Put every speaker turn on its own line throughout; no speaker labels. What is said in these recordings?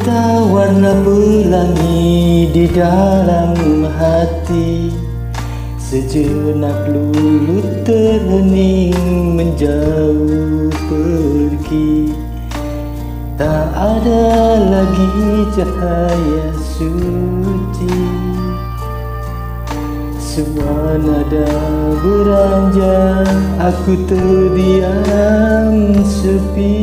Berjuta warna pelangi di dalam hati, sejenak lulu terhening menjauh pergi. Tak ada lagi cahaya suci, semua nada beranjak, aku terdiam sepi.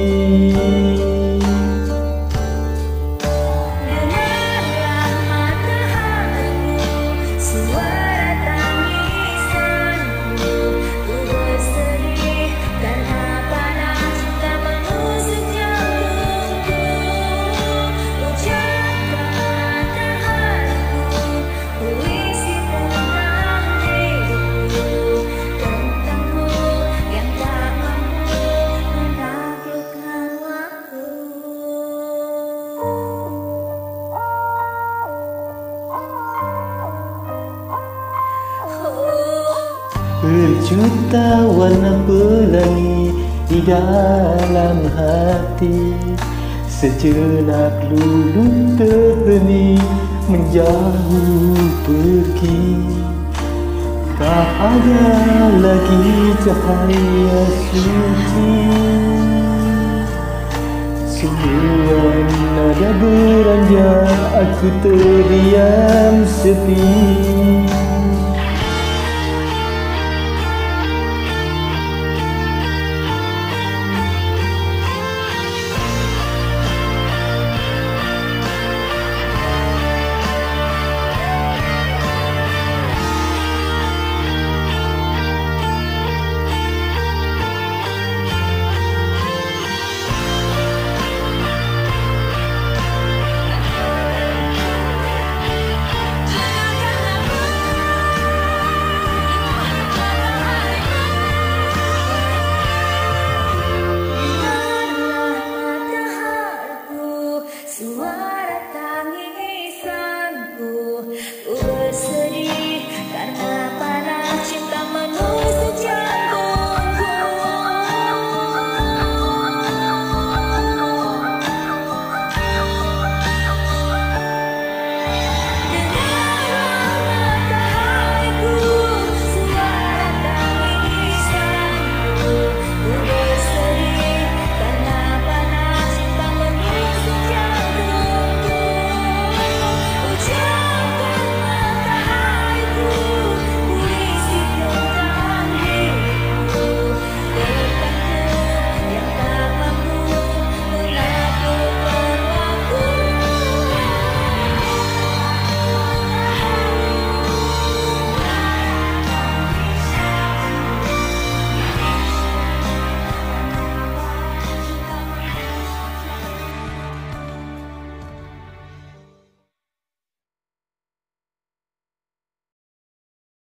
Berjuta warna pelangi di dalam hati, sejenak lulu terhening menjauh pergi. Tak ada lagi cahaya suci, semua nada beranjak, aku terdiam sepi.